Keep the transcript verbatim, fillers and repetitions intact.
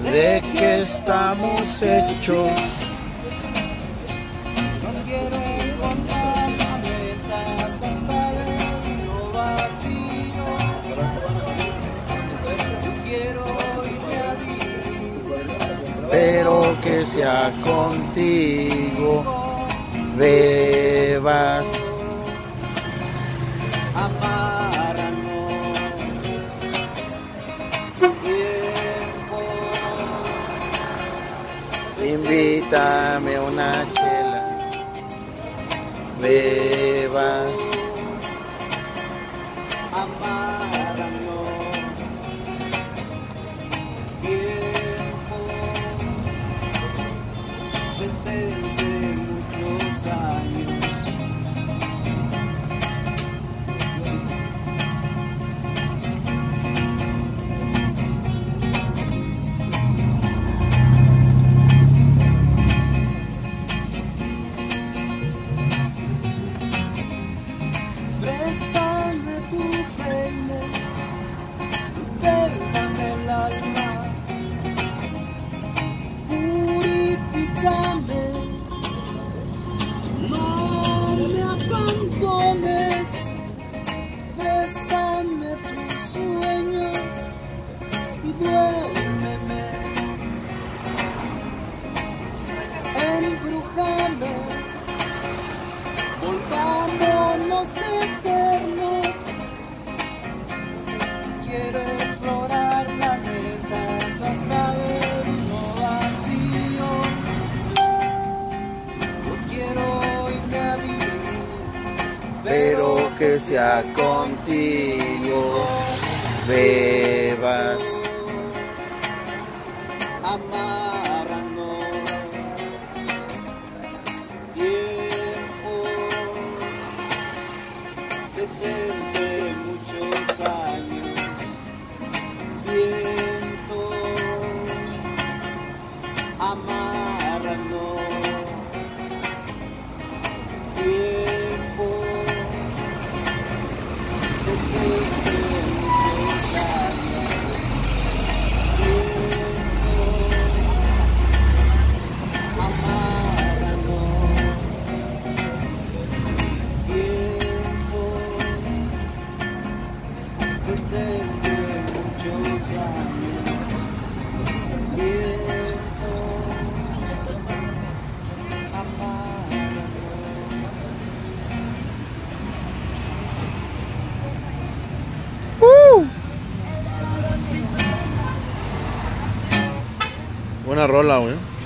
¿De qué estamos hechos? No quiero encontrar planetas hasta ver lo vacío. Yo quiero irme a vivir, Pero que sea contigo, bebas. amárranos. Tiempo, Invítame a una chela, bebas. amárranos. Tiempo, detente muchos años. Préstame tu peine y pélame el alma, purifícame, no me abandones. Préstame tu sueño y duérmeme, embrújame, volvámonos eternos. Quiero explorar planetas hasta ver uno vacío. Yo quiero irme a vivir, Pero que sea contigo, bebas. amárranos. Tiempo, detente muchos años. Viento, amárranos. Tiempo, detente muchos años. Tiempo, amárranos. Tiempo, detente muchos años. Tiempo, amárranos. ¡Uh! Buena rola, güey.